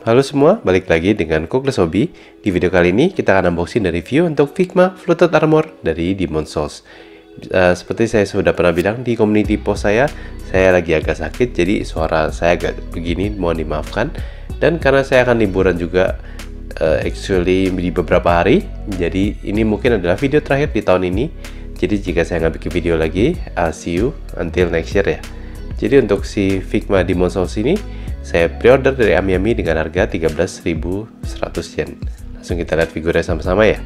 Halo semua, balik lagi dengan Cookless Hobby. Di video kali ini kita akan unboxing dan review untuk Figma Fluted Armor dari Demon's Souls. Seperti saya sudah pernah bilang di community post saya lagi agak sakit, jadi suara saya agak begini, mohon dimaafkan. Dan karena saya akan liburan juga, actually di beberapa hari, jadi ini mungkin adalah video terakhir di tahun ini. Jadi jika saya nggak bikin video lagi, I'll see you until next year ya. Jadi untuk si Figma Demon's Souls ini saya pre-order dari AmiAmi dengan harga 13.100 yen. Langsung kita lihat figurnya sama-sama ya.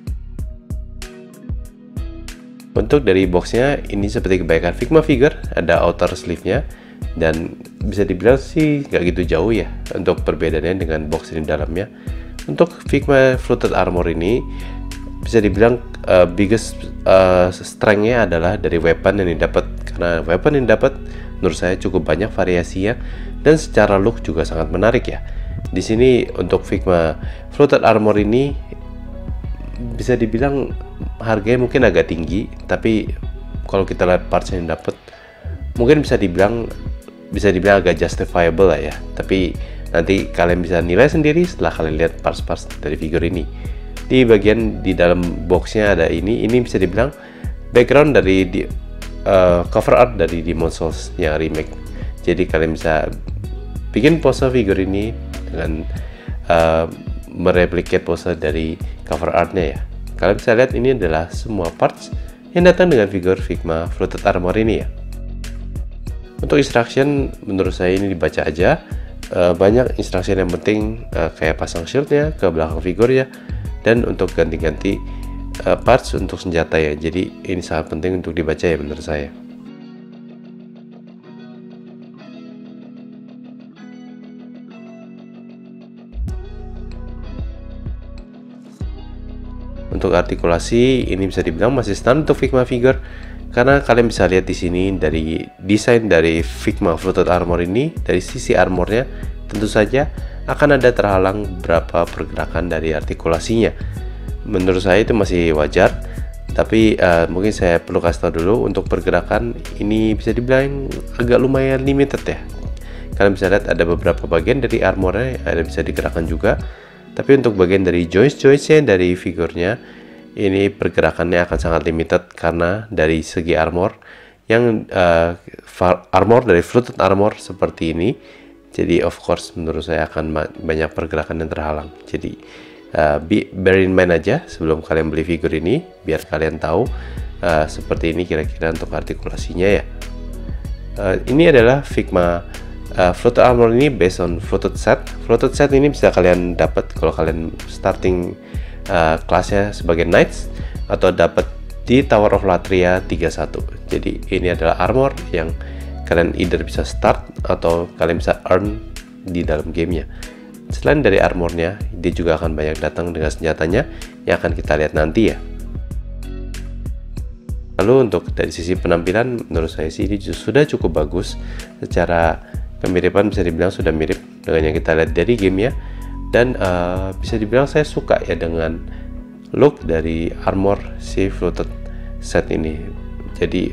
Untuk dari boxnya, ini seperti kebanyakan Figma figure, ada outer sleeve-nya. Dan bisa dibilang sih nggak gitu jauh ya untuk perbedaannya dengan box ini dalamnya. Untuk Figma Fluted Armor ini, bisa dibilang biggest strength-nya adalah dari weapon yang didapat. Karena weapon yang didapat menurut saya cukup banyak variasinya dan secara look juga sangat menarik ya. Di sini untuk Figma Fluted Armor ini bisa dibilang harganya mungkin agak tinggi, tapi kalau kita lihat parts yang dapat mungkin bisa dibilang agak justifiable lah ya. Tapi nanti kalian bisa nilai sendiri setelah kalian lihat parts-parts dari figur ini. Di bagian di dalam boxnya ada ini bisa dibilang background dari cover art dari Demon's Souls yang remake. Jadi kalian bisa bikin pose figur ini dengan mereplicate pose dari cover artnya ya. Kalian bisa lihat ini adalah semua parts yang datang dengan figur Figma Fluted Armor ini ya. Untuk instruction menurut saya ini dibaca aja. Banyak instruction yang penting, kayak pasang shieldnya ke belakang figur ya, dan untuk ganti-ganti parts untuk senjata ya. Jadi ini sangat penting untuk dibaca ya menurut saya. Untuk artikulasi ini bisa dibilang masih standar untuk Figma figure, karena kalian bisa lihat di sini dari desain dari Figma Fluted Armor ini, dari sisi armornya tentu saja akan ada terhalang beberapa pergerakan dari artikulasinya. Menurut saya itu masih wajar, tapi mungkin saya perlu kasih tahu dulu untuk pergerakan ini bisa dibilang agak lumayan limited ya. Kalian bisa lihat ada beberapa bagian dari armornya ada bisa digerakkan juga, tapi untuk bagian dari joints-jointsnya dari figurnya ini pergerakannya akan sangat limited karena dari segi armor yang armor dari Fluted Armor seperti ini. Jadi of course menurut saya akan banyak pergerakan yang terhalang. Jadi bear in mind aja sebelum kalian beli figur ini, biar kalian tahu seperti ini kira-kira untuk artikulasinya ya. Ini adalah Figma Fluted Armor ini based on Fluted Set. Fluted Set ini bisa kalian dapat kalau kalian starting kelasnya sebagai Knights atau dapat di Tower of Latria 31. Jadi ini adalah armor yang kalian either bisa start atau kalian bisa earn di dalam gamenya. Selain dari armornya, dia juga akan banyak datang dengan senjatanya yang akan kita lihat nanti ya. Lalu untuk dari sisi penampilan, menurut saya sih ini sudah cukup bagus. Secara kemiripan bisa dibilang sudah mirip dengan yang kita lihat dari game ya. Dan bisa dibilang saya suka ya dengan look dari armor si Fluted Set ini. Jadi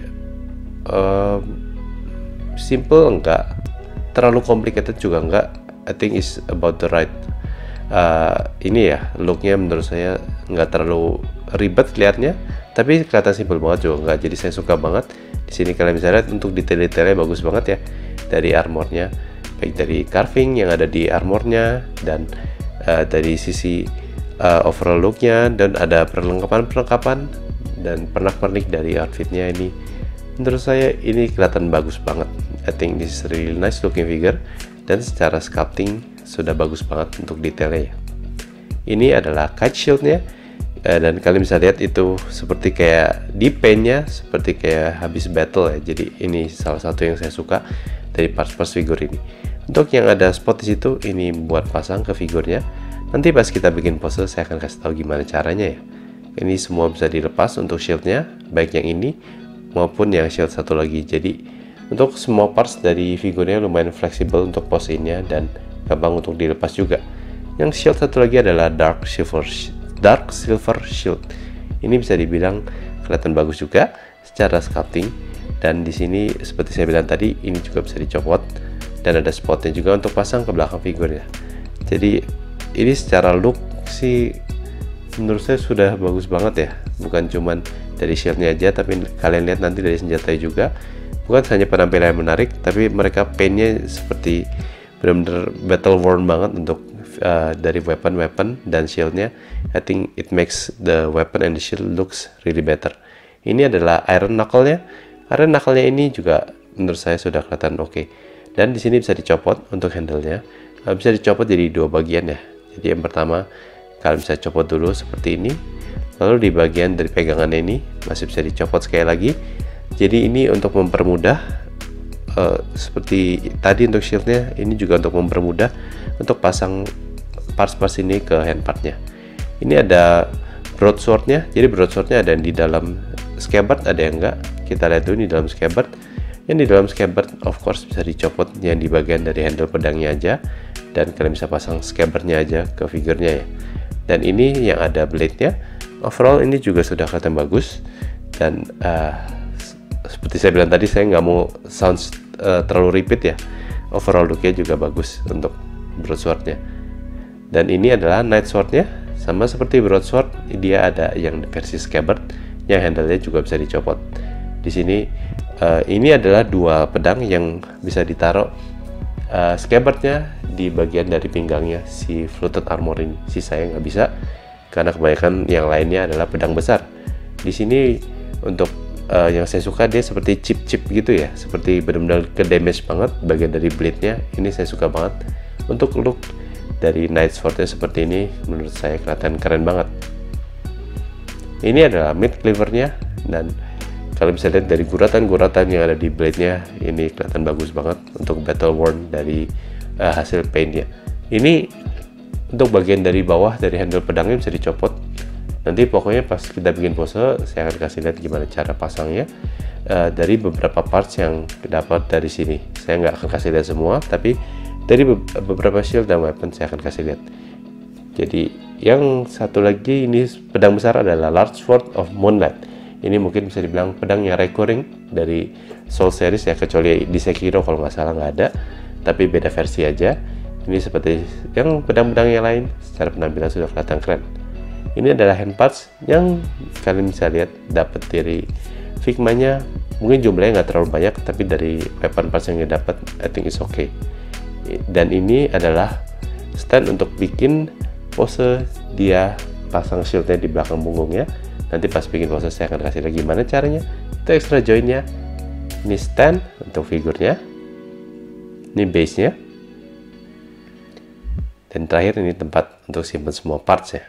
simple, enggak terlalu complicated juga enggak. I think is about the right ini ya, looknya menurut saya nggak terlalu ribet kelihatannya, tapi kelihatan simple banget juga enggak. Jadi saya suka banget. Di sini kalian bisa lihat untuk detail-detailnya bagus banget ya dari armornya, baik dari carving yang ada di armornya dan dari sisi overall looknya, dan ada perlengkapan dan pernak-pernik dari outfitnya ini. Menurut saya ini kelihatan bagus banget. I think this is really nice looking figure, dan secara sculpting sudah bagus banget untuk detailnya ya. Ini adalah kite shieldnya, dan kalian bisa lihat itu seperti kayak di paintnya seperti kayak habis battle ya. Jadi ini salah satu yang saya suka dari parts-parts figur ini. Untuk yang ada spot di situ, ini buat pasang ke figurnya. Nanti pas kita bikin pose saya akan kasih tahu gimana caranya ya. Ini semua bisa dilepas untuk shieldnya, baik yang ini maupun yang shield satu lagi. Jadi untuk semua parts dari figurnya lumayan fleksibel untuk posenya dan gampang untuk dilepas juga. Yang shield satu lagi adalah Dark Silver Shield. Ini bisa dibilang kelihatan bagus juga secara sculpting, dan di sini seperti saya bilang tadi ini juga bisa dicopot dan ada spotnya juga untuk pasang ke belakang figurnya. Jadi ini secara look sih menurut saya sudah bagus banget ya, bukan cuman dari shieldnya aja, tapi kalian lihat nanti dari senjatanya juga. Bukan hanya penampilan yang menarik, tapi mereka paintnya seperti benar-benar battle worn banget untuk dari weapon dan shieldnya. I think it makes the weapon and the shield looks really better. Ini adalah iron knuckle-nya. Iron knuckle-nya ini juga menurut saya sudah kelihatan oke. Dan di sini bisa dicopot untuk handle-nya. Bisa dicopot jadi dua bagian ya. Jadi yang pertama kalian bisa copot dulu seperti ini. Lalu di bagian dari pegangannya ini masih bisa dicopot sekali lagi. Jadi ini untuk mempermudah, seperti tadi untuk shieldnya, ini juga untuk mempermudah untuk pasang parts-parts ini ke handpartnya. Ini ada broadsword-nya. Jadi broadsword-nya ada yang di dalam scabbard, ada yang enggak. Kita lihat dulu di dalam scabbard. Yang di dalam scabbard of course bisa dicopot yang di bagian dari handle pedangnya aja, dan kalian bisa pasang scabbardnya aja ke figurnya ya. Dan ini yang ada blade-nya. Overall ini juga sudah kelihatan bagus, dan seperti saya bilang tadi, saya nggak mau sound terlalu repeat ya. Overall looknya juga bagus untuk broadsword-nya. Dan ini adalah knight sword-nya, sama seperti broadsword, dia ada yang versi scabbard, yang handle-nya juga bisa dicopot. Di sini ini adalah dua pedang yang bisa ditaruh scabbard-nya di bagian dari pinggangnya si fluted armor ini. Sisanya nggak bisa, karena kebanyakan yang lainnya adalah pedang besar. Di sini untuk yang saya suka, dia seperti chip gitu ya, seperti benar-benar ke damage banget bagian dari blade-nya. Ini saya suka banget. Untuk look dari knight sword-nya seperti ini, menurut saya kelihatan keren banget. Ini adalah mid cleaver-nya, dan kalian bisa lihat dari guratan-guratan yang ada di blade-nya, ini kelihatan bagus banget untuk battle worn dari hasil paint-nya. Ini untuk bagian dari bawah dari handle pedangnya bisa dicopot. Nanti pokoknya pas kita bikin pose, saya akan kasih lihat gimana cara pasangnya dari beberapa parts yang dapat dari sini. Saya nggak akan kasih lihat semua, tapi dari beberapa shield dan weapon saya akan kasih lihat. Jadi yang satu lagi, ini pedang besar adalah Large Sword of Moonlight. Ini mungkin bisa dibilang pedang yang recurring dari Soul series ya, kecuali di Sekiro kalau nggak salah nggak ada, tapi beda versi aja. Ini seperti yang pedang-pedang yang lain, secara penampilan sudah kelihatan keren. Ini adalah hand parts yang kalian bisa lihat dapat dari Figma-nya. Mungkin jumlahnya nggak terlalu banyak, tapi dari weapon parts yang dapat, I think it's okay. Dan ini adalah stand untuk bikin pose dia pasang shieldnya di belakang punggungnya. Nanti pas bikin pose saya akan kasih lagi gimana caranya. Itu extra joinnya. Ini stand untuk figurnya. Ini base-nya. Dan terakhir ini tempat untuk simpan semua parts ya.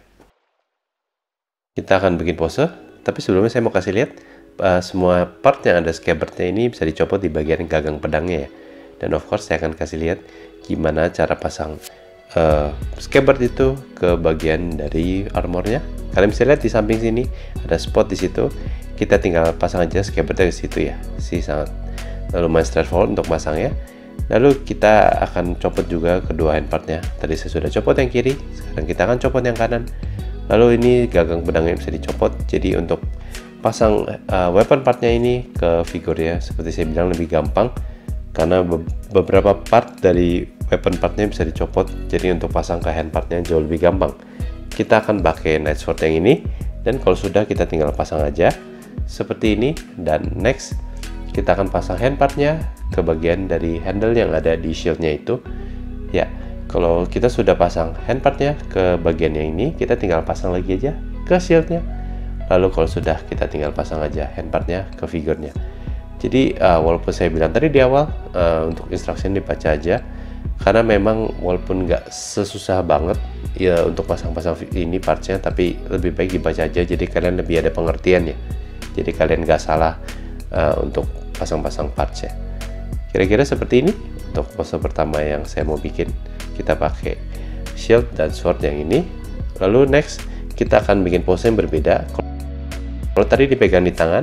Kita akan bikin pose, tapi sebelumnya saya mau kasih lihat semua part yang ada scabbard-nya ini bisa dicopot di bagian gagang pedangnya ya. Dan of course saya akan kasih lihat gimana cara pasang scabbard itu ke bagian dari armornya. Kalian bisa lihat di samping sini ada spot di situ. Kita tinggal pasang aja scabbard-nya ke situ ya. Sangat lumayan straightforward untuk pasangnya. Lalu kita akan copot juga kedua hand part-nya. Tadi saya sudah copot yang kiri, sekarang kita akan copot yang kanan. Lalu ini gagang pedangnya bisa dicopot. Jadi untuk pasang weapon partnya ini ke figurnya, seperti saya bilang, lebih gampang karena beberapa part dari weapon partnya bisa dicopot. Jadi untuk pasang ke hand partnya jauh lebih gampang. Kita akan pakai knight sword yang ini, dan kalau sudah kita tinggal pasang aja seperti ini. Dan next kita akan pasang hand partnya ke bagian dari handle yang ada di shieldnya itu ya. Kalau kita sudah pasang hand partnya ke bagian yang ini, kita tinggal pasang lagi aja ke shieldnya. Lalu kalau sudah, kita tinggal pasang aja hand partnya ke figurnya. Jadi walaupun saya bilang tadi di awal untuk instruction dibaca aja, karena memang walaupun nggak sesusah banget ya untuk pasang-pasang ini partsnya, tapi lebih baik dibaca aja, jadi kalian lebih ada pengertian ya. Jadi kalian nggak salah untuk pasang-pasang partsnya. Kira-kira seperti ini untuk pose pertama yang saya mau bikin. Kita pakai shield dan sword yang ini. Lalu next kita akan bikin pose yang berbeda. Kalau tadi dipegang di tangan,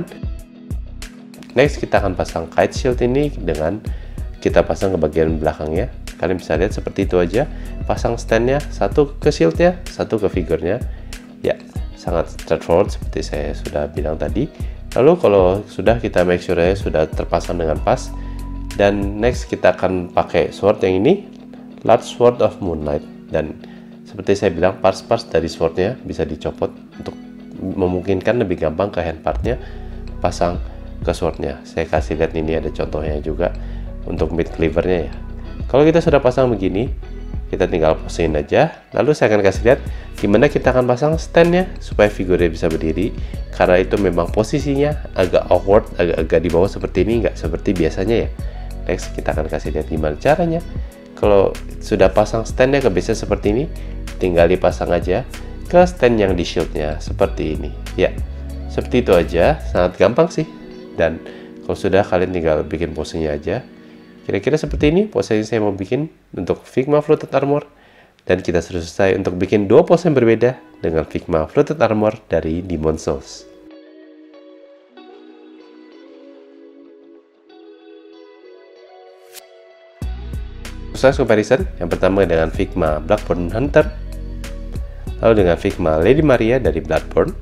next kita akan pasang kite shield ini dengan kita pasang ke bagian belakangnya. Kalian bisa lihat seperti itu aja. Pasang standnya, satu ke shieldnya, satu ke figurnya. Ya, sangat straightforward seperti saya sudah bilang tadi. Lalu kalau sudah, kita make sure sudah terpasang dengan pas. Dan next kita akan pakai sword yang ini, Large Sword of Moonlight. Dan seperti saya bilang, parts-parts dari swordnya bisa dicopot untuk memungkinkan lebih gampang ke hand partnya pasang ke swordnya. Saya kasih lihat, ini ada contohnya juga untuk mid cleavernya ya. Kalau kita sudah pasang begini, kita tinggal posisiin aja. Lalu saya akan kasih lihat gimana kita akan pasang standnya supaya figurnya bisa berdiri, karena itu memang posisinya agak awkward, agak di bawah seperti ini, nggak seperti biasanya ya. Next, kita akan kasih lihat gimana caranya. Kalau sudah pasang standnya ke base seperti ini, tinggal dipasang aja ke stand yang di shieldnya seperti ini ya. Seperti itu aja, sangat gampang sih. Dan kalau sudah, kalian tinggal bikin posenya aja. Kira-kira seperti ini pose yang saya mau bikin untuk Figma Fluted Armor. Dan kita sudah selesai untuk bikin dua pose yang berbeda dengan Figma Fluted Armor dari Demon's Souls. Proses comparison yang pertama dengan Figma Blackburn Hunter, lalu dengan Figma Lady Maria dari Bloodborne,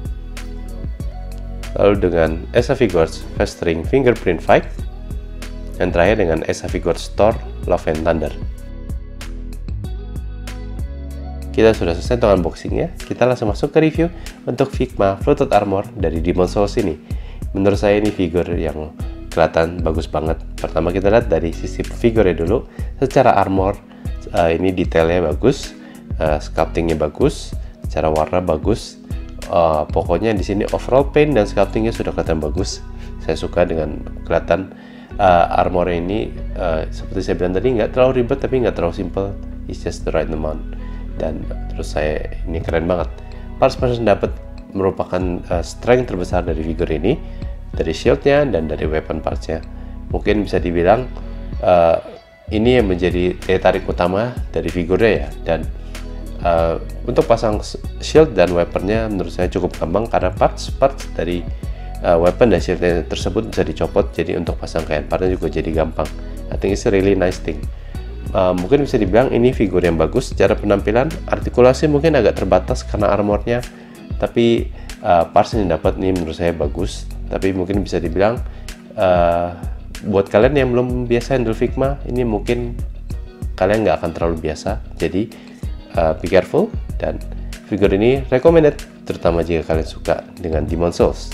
lalu dengan Esa Figures Festering Fingerprint Fight, dan terakhir dengan Esa Figures Thor Love and Thunder. Kita sudah selesai untuk unboxingnya. Kita langsung masuk ke review untuk Figma Fluted Armor dari Demon's Souls ini. Menurut saya ini figur yang kelihatan bagus banget. Pertama kita lihat dari sisi figurnya dulu. Secara armor ini detailnya bagus, sculptingnya bagus, secara warna bagus. Pokoknya di sini overall paint dan sculptingnya sudah kelihatan bagus. Saya suka dengan kelihatan armor ini, seperti saya bilang tadi, nggak terlalu ribet tapi nggak terlalu simple. It's just the right amount. Dan terus saya, ini keren banget. Parts-parts yang dapat merupakan strength terbesar dari figur ini, dari shieldnya dan dari weapon partsnya. Mungkin bisa dibilang ini yang menjadi daya tarik utama dari figurnya ya. Dan untuk pasang shield dan weaponnya menurut saya cukup gampang, karena parts dari weapon dan shieldnya tersebut bisa dicopot, jadi untuk pasang ke hand partnya juga jadi gampang. I think it's a really nice thing. Mungkin bisa dibilang ini figur yang bagus secara penampilan. Artikulasi mungkin agak terbatas karena armornya, tapi parts yang dapat ini menurut saya bagus. Tapi mungkin bisa dibilang buat kalian yang belum biasa handle Figma, ini mungkin kalian nggak akan terlalu biasa. Jadi be careful, dan figur ini recommended terutama jika kalian suka dengan Demon's Souls.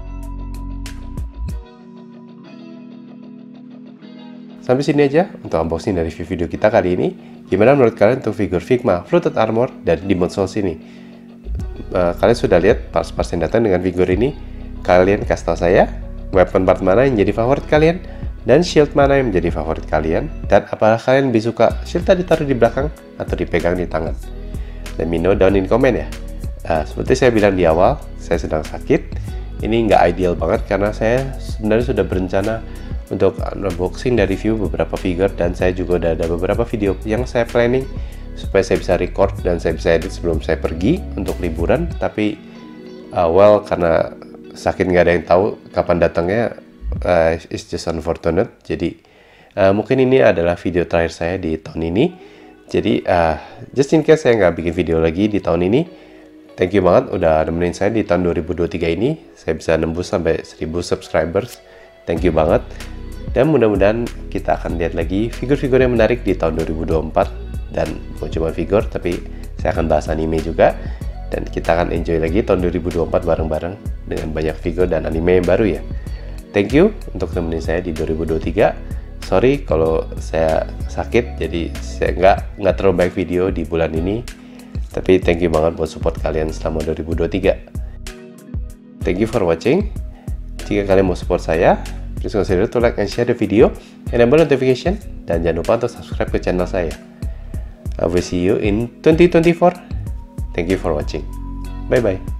Sampai sini aja untuk unboxing dari review video kita kali ini. Gimana menurut kalian untuk figur Figma Fluted Armor dari Demon's Souls ini? Kalian sudah lihat parts-parts yang datang dengan figur ini? Kalian kasih tahu saya weapon part mana yang jadi favorit kalian, dan shield mana yang menjadi favorit kalian, dan apakah kalian lebih suka shieldnya ditaruh di belakang atau dipegang di tangan? Let me know down in comment ya. Seperti saya bilang di awal, saya sedang sakit. Ini nggak ideal banget karena saya sebenarnya sudah berencana untuk unboxing dan review beberapa figure, dan saya juga udah ada beberapa video yang saya planning supaya saya bisa record dan saya bisa edit sebelum saya pergi untuk liburan. Tapi well, karena sakit nggak ada yang tahu kapan datangnya, it's just unfortunate. Jadi mungkin ini adalah video terakhir saya di tahun ini. Jadi just in case saya nggak bikin video lagi di tahun ini, thank you banget udah nemenin saya di tahun 2023 ini. Saya bisa nembus sampai 1000 subscribers. Thank you banget. Dan mudah-mudahan kita akan lihat lagi figur-figur yang menarik di tahun 2024. Dan bukan cuma figur, tapi saya akan bahas anime juga. Dan kita akan enjoy lagi tahun 2024 bareng-bareng dengan banyak figur dan anime yang baru ya. Thank you untuk temenin saya di 2023. Sorry kalau saya sakit, jadi saya nggak terlalu baik video di bulan ini. Tapi thank you banget buat support kalian selama 2023. Thank you for watching. Jika kalian mau support saya, please consider to like and share the video, enable notification, dan jangan lupa untuk subscribe ke channel saya. I will see you in 2024. Thank you for watching. Bye bye.